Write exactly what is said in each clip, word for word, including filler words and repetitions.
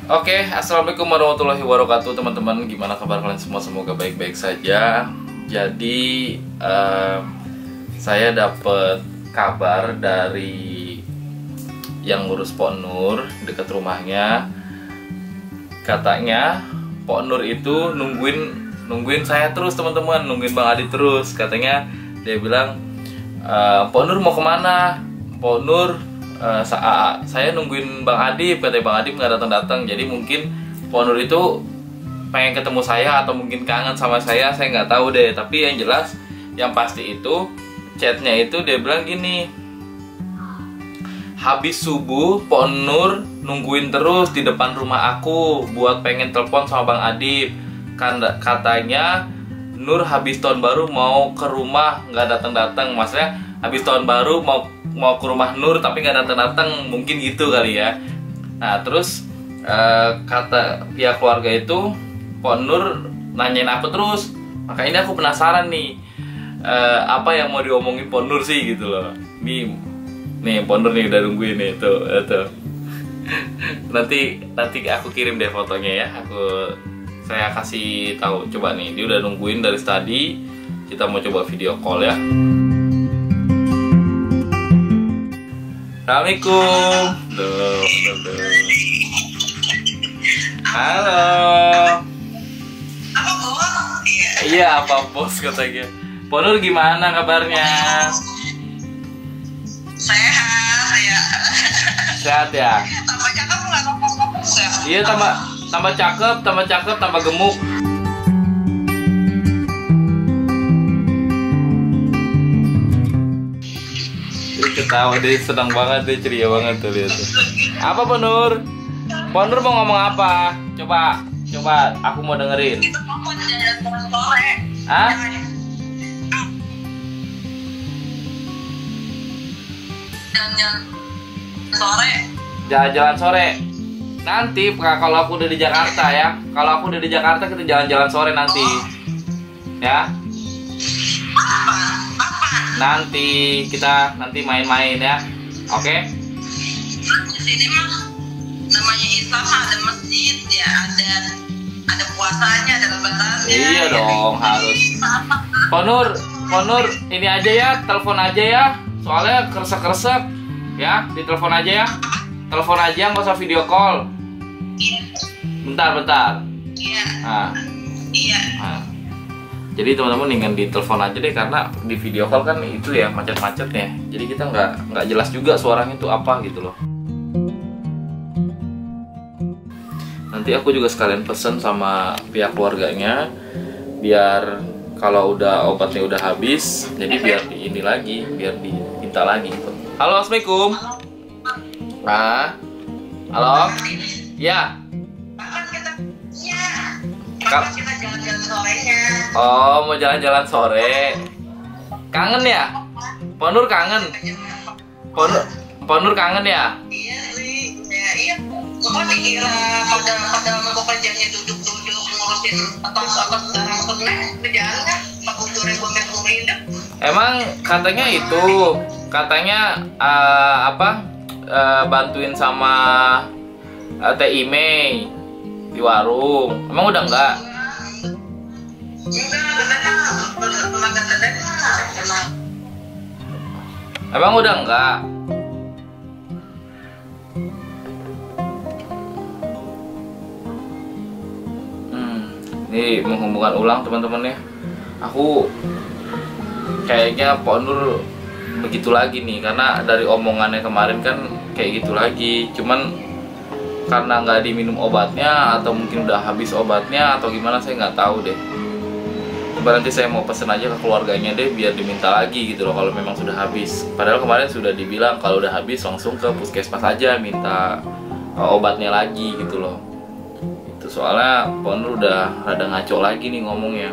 Oke, assalamualaikum warahmatullahi wabarakatuh teman-teman. Gimana kabar kalian semua? Semoga baik-baik saja. Jadi uh, saya dapat kabar dari yang ngurus Pok Nur dekat rumahnya. Katanya Pok Nur itu nungguin nungguin saya terus teman-teman, nungguin Bang Adi terus. Katanya dia bilang, e, Pok Nur mau kemana? Pok Nur Uh, sa saya nungguin Bang Adib, katanya Bang Adib nggak datang-datang. Jadi mungkin Pok Nur itu pengen ketemu saya atau mungkin kangen sama saya, saya nggak tahu deh. Tapi yang jelas, yang pasti itu chatnya itu dia bilang gini, habis subuh Pok Nur nungguin terus di depan rumah aku buat pengen telepon sama Bang Adib. Katanya Nur habis tahun baru mau ke rumah nggak datang-datang, maksudnya habis tahun baru mau mau ke rumah Nur tapi nggak datang-datang, mungkin gitu kali ya. Nah terus uh, kata pihak keluarga itu Pok Nur nanyain aku terus, makanya aku penasaran nih uh, apa yang mau diomongin Pok Nur sih gitu loh. Nih nih Pok Nur nih udah nungguin nih tuh, tuh. nanti nanti aku kirim deh fotonya ya, aku saya kasih tahu. Coba nih dia udah nungguin dari tadi, kita mau coba video call ya. Assalamualaikum. Duh, duh, duh. Halo. Apa bos? Iya, apa bos katanya. Pok Nur gimana kabarnya? Sehat ya. Sehat ya? Tambah cakep nggak tambah ya? Iya, tambah tambah cakep, tambah cakep, tambah gemuk. Ketawa dia, senang banget dia, ceria banget tuh lihat tuh. Apa Pok Nur? Pok Nur mau ngomong apa? Coba, coba aku mau dengerin. Itu mau jalan-jalan sore. Hah? Jalan-jalan sore. Jalan-jalan sore. Nanti kalau aku udah di Jakarta ya. Kalau aku udah di Jakarta kita jalan-jalan sore nanti. Ya. Apa? Apa? Nanti kita nanti main-main ya. Oke? Di sini mah namanya Islam ada masjid ya, ada ada puasanya, ada lebarannya. Iya dong, harus. Pok Nur, Pok Nur, ini aja ya, telepon aja ya. Soalnya kresek-kresek ya, ditelepon aja ya. Telepon aja, nggak usah video call. Iya. Bentar, bentar. Iya. Nah, Iya. nah. Jadi teman-teman ingin ditelepon aja deh, karena di video call kan itu ya macet-macetnya. Jadi kita nggak nggak jelas juga suaranya itu apa gitu loh. Nanti aku juga sekalian pesen sama pihak keluarganya, biar kalau udah obatnya udah habis, jadi biar di ini lagi, biar diminta lagi gitu. Halo, assalamualaikum. Ah, halo. Ya. Kapan kita? Iya. Kap- Kapan kita jalan-jalan sorenya? Oh, mau jalan-jalan sore. Kangen ya? Pok Nur kangen. Pok Nur, Pok Nur kangen ya? Iya sih. Ya iya. Gua kan dikira pada pada mau kerjanya duduk-duduk ngurusin atas-atas dan maksudnya kerjaan kan empat puluh ribu meter hidup. Emang katanya itu, katanya uh, apa? Uh, bantuin sama uh, Teh Ime di warung. Emang udah enggak? Enggak, katanya tenaga katanya emang. Emang udah enggak? Hmm, ini menghubungkan ulang teman-teman ya. Aku kayaknya Pok Nur begitu lagi nih, karena dari omongannya kemarin kan kayak gitu lagi. Cuman karena nggak diminum obatnya atau mungkin udah habis obatnya atau gimana, saya nggak tahu deh. Coba nanti saya mau pesen aja ke keluarganya deh, biar diminta lagi gitu loh kalau memang sudah habis. Padahal kemarin sudah dibilang kalau udah habis langsung ke puskesmas aja minta uh, obatnya lagi gitu loh. Itu soalnya Pok Nur udah rada ngaco lagi nih ngomongnya.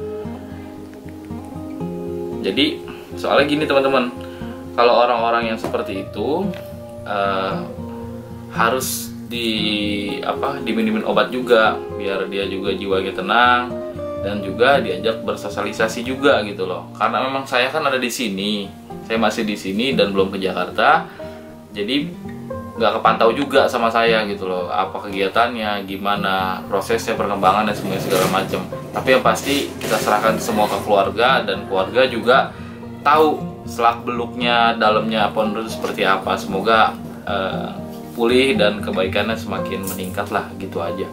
Jadi soalnya gini teman-teman, kalau orang-orang yang seperti itu uh, harus di apa diminumin obat juga, biar dia juga jiwanya tenang dan juga diajak bersosialisasi juga gitu loh. Karena memang saya kan ada di sini, saya masih di sini dan belum ke Jakarta. Jadi nggak kepantau juga sama saya gitu loh, apa kegiatannya, gimana prosesnya, perkembangan dan semuanya segala macam. Tapi yang pasti kita serahkan semua ke keluarga, dan keluarga juga tahu selak beluknya dalamnya Ponur seperti apa. Semoga uh, pulih dan kebaikannya semakin meningkat lah, gitu aja.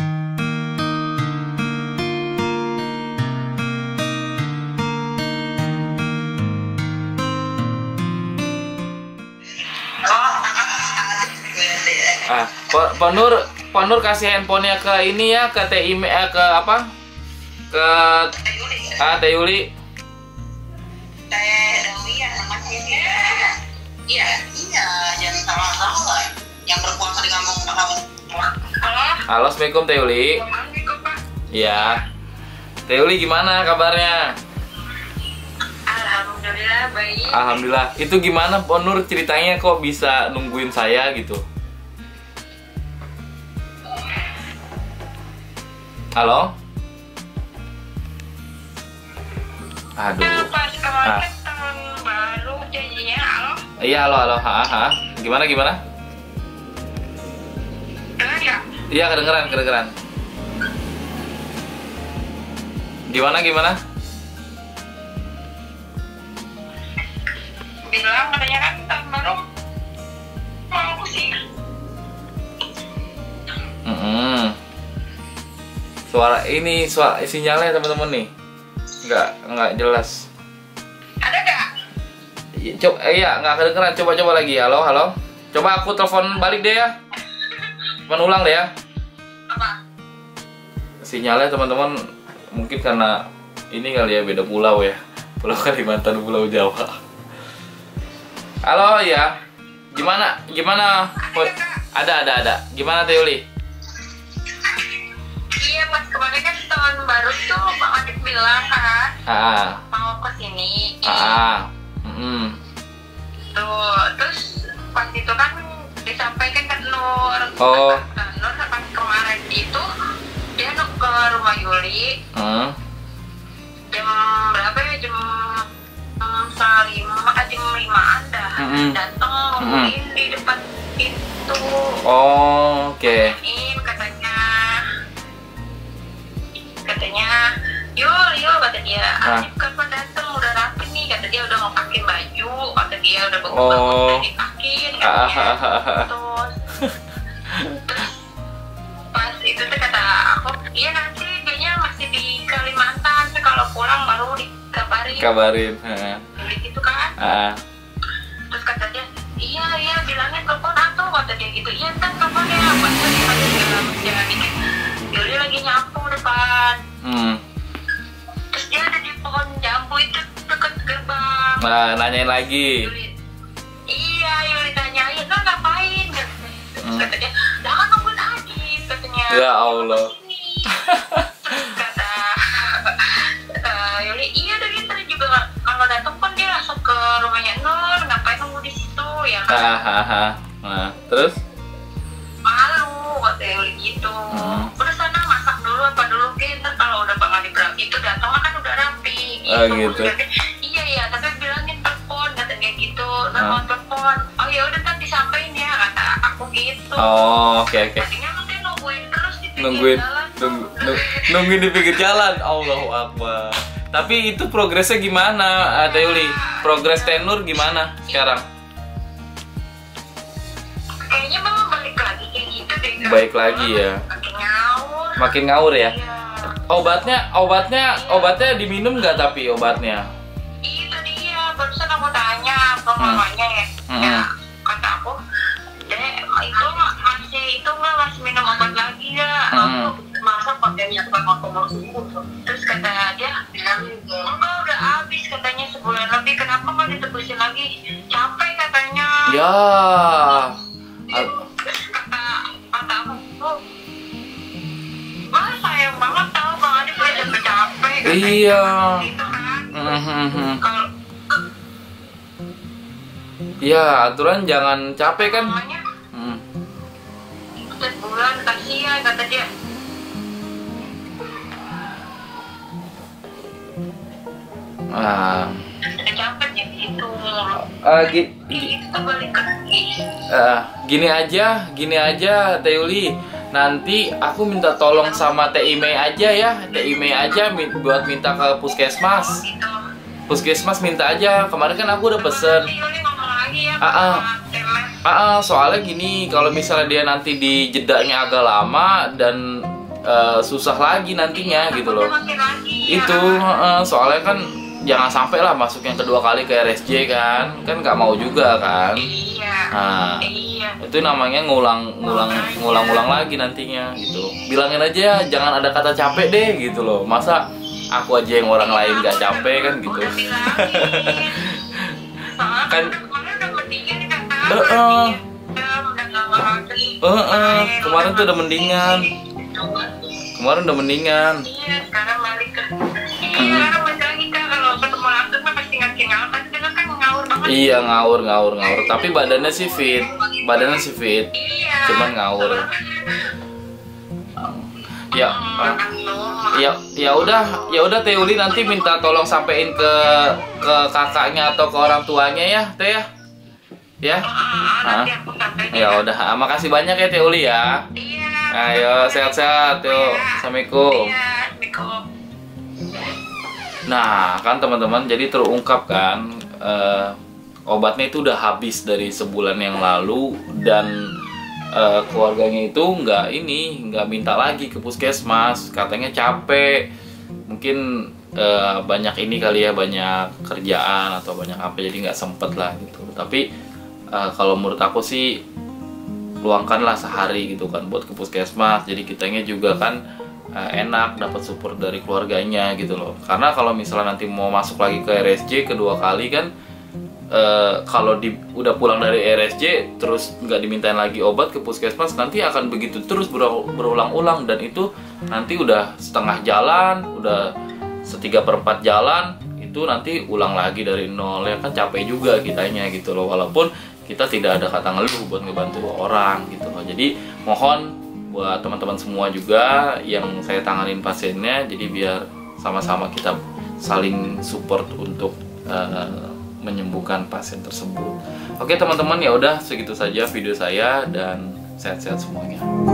Ah, Ponur, Ponur kasih handphonenya ke ini ya, ke T I M, eh, ke apa? Ke ah Teh Yuli. Teh Dewi ya namanya. Iya, iya, jangan salah-salah. Yang berpuasa di kampung kamu. Halo. Halo, Assalamualaikum Teh Yuli. Assalamualaikum, Pak. Iya. Teh Yuli gimana kabarnya? Alhamdulillah baik. Alhamdulillah. Itu gimana Ponur ceritanya kok bisa nungguin saya gitu? Halo? Aduh. Pas kemarin Ah. kan tahun baru janjinya, halo. Iya, halo, halo. Ha, ha. Gimana, gimana? Dengar ya? Iya, kedengeran, kedengeran. Gimana, gimana? Bilang katanya kan tahun baru mau sih. Mm-mm. Suara ini, suara sinyalnya teman-teman nih, nggak nggak jelas. Ada nggak? Coba, iya nggak kedengeran. Coba-coba lagi. Halo, halo. Coba aku telepon balik deh ya. Telepon ulang deh ya. Apa? Sinyalnya teman-teman mungkin karena ini kali ya, beda pulau ya. Pulau Kalimantan, Pulau Jawa. Halo ya. Gimana? Gimana? Oh, ada, ada, ada. Gimana Teh Yuli? Iya, pas kemarin kan tahun baru tuh Bang Adit bilang kan Ah, mau kesini. ah, mm, Tuh, terus pas itu kan disampaikan ke Nur. Oh. Kata Nur pas kemarin itu dia nuk ke rumah Yuli mm. jam berapa ya, jam um, setengah lima, eh, jam limaan dah. Mm-mm. Datang nungguin di depan itu. Oh, oke. In katanya katanya Yul, Yul kata dia, Ah. Adit kapan datang, udah rapi nih, kata dia udah mau pakai baju, kata dia udah bagus Oh. bagus udah dipakein Ah, katanya. ah, ah, ah. Terus terus pas itu tuh kata aku, iya nanti dianya masih di Kalimantan, tapi kalau pulang baru dikabarin. Kabarin. Ah, Jadi gitu kan. ah. Terus kata dia, iya iya bilangin telepon atuh, kata dia gitu. Iya ntar telepon ya, pas lagi lagi jalan dikit. Yuli lagi nyapu depan. Hmm. Terus dia ada di pohon jambu itu deket gerbang. Nah, nanyain lagi. Yuli, iya Yuli tanyain, lo ngapain? Terus Hmm. kata dia, lah kan nungguin Adit, katanya. Ya Allah. Sini. Terus kata eh, Yuli, iya dari tadi juga nggak- kalau datang kan dia langsung ke rumahnya Nur, ngapain nunggu di situ ya kan? Ah, ah, ah. Nah, terus? Malu kata Yuli gitu. Hmm. Udah sana masak dulu apa dulu ke, ntar kalau udah Bang Adit rapi itu datang kan udah rapi gitu. Oh, gitu. Terus dia, iya iya tapi bilangin telepon kata dia gitu. Ah. Telepon telepon. Oh ya udah ntar disampaikan ya kata aku gitu. Oh, oke, oke. Tadinya mungkin nungguin terus di pinggir Nungguin, jalan tuh. nunggu, nunggu- nungguin di pinggir jalan. Allahu Akbar. Tapi itu progresnya gimana, ah, Teh Yuli? Progres Tenur gimana sekarang? Kayaknya mau balik lagi kayak gitu deh. Kak. Baik lagi ya. Makin ngawur. Makin ngawur ya? Iya. Obatnya, obatnya, obatnya diminum nggak tapi obatnya? Itu dia, barusan aku tanya ke mamanya ya. Hmm. Ya, kata aku, Dek, itu masih itu nggak masih minum obat lagi ya? Hmm. Aku masa kontennya bukan mau mau sembuh. Terus kata dia, enggak udah habis katanya sebulan lebih. Kenapa nggak ditebusin lagi? Capek katanya. Ya. Terus kata kata aku, oh, wah sayang banget tau Bang Adit udah capek-capek. katanya. Iya. Gitu kan. Mhm. Kalau Ya, aturan jangan capek kan? namanya Hmm. sebulan kasihan kata dia. Ah, Udah capek jadi gitu. Uh, gi- Ih, itu balik lagi. uh, gini aja, gini aja Teh Yuli. Nanti aku minta tolong sama Teh Ime aja ya, Teh Ime aja mi- buat minta ke puskesmas. Gitu. Puskesmas minta aja. Kemarin kan aku udah pesen. Nanti Yuli ngomong lagi ya Ah, ah. sama Kemet. Ah, ah, soalnya gini, kalau misalnya dia nanti di jedanya agak lama dan uh, susah lagi nantinya gitu loh. Makin lagi, Itu ya. uh, soalnya kan jangan sampai lah masuk yang kedua kali ke R S J kan, kan nggak mau juga kan. Iya. Nah, Iya. itu namanya ngulang ngulang ngulang ngulang lagi nantinya gitu. Bilangin aja jangan ada kata capek deh gitu loh. Masa aku aja yang orang lain nggak capek kan gitu. Udah bilangin. Soalnya Kan kemarin udah mendingan kan. Heeh. Udah nggak ngerti. Heeh, kemarin tuh udah mendingan. Kemarin udah mendingan. Iya, sekarang balik ke. Iya, sekarang balik lagi kan kalau ketemu langsung mah pasti ngasih-ngasih kan dia kan ngawur banget. Iya ngawur ngawur ngawur. Tapi badannya sih fit, badannya sih fit. Iya. Cuman ngawur. Ya, ah, ya, ya udah, ya udah Teh Yuli nanti minta tolong sampein ke ke kakaknya atau ke orang tuanya ya, Teh ya. Ya. Ah, nanti aku sampein. Ya udah, ah, makasih banyak ya Teh Yuli ya. Iya. Ayo sehat-sehat, yuk. Assalamualaikum. Iya, Assalamualaikum. Nah, kan teman-teman, jadi terungkap kan eh, obatnya itu udah habis dari sebulan yang lalu dan eh, keluarganya itu nggak ini, nggak minta lagi ke puskesmas, katanya capek, mungkin eh, banyak ini kali ya, banyak kerjaan atau banyak apa, jadi nggak sempet lah gitu. Tapi eh, kalau menurut aku sih luangkanlah sehari gitu kan buat ke puskesmas, jadi kitanya juga kan eh, enak dapat support dari keluarganya gitu loh. Karena kalau misalnya nanti mau masuk lagi ke R S J kedua kali kan eh, kalau di, udah pulang dari R S J terus nggak dimintain lagi obat ke puskesmas, nanti akan begitu terus beru- berulang-ulang, dan itu nanti udah setengah jalan, udah setiga perempat jalan, itu nanti ulang lagi dari nol, ya kan capek juga kitanya gitu loh, walaupun kita tidak ada kata ngeluh buat ngebantu orang gitu loh. Jadi mohon buat teman-teman semua juga yang saya tanganin pasiennya, jadi biar sama-sama kita saling support untuk uh, menyembuhkan pasien tersebut. Oke teman-teman, ya udah segitu saja video saya dan sehat-sehat semuanya.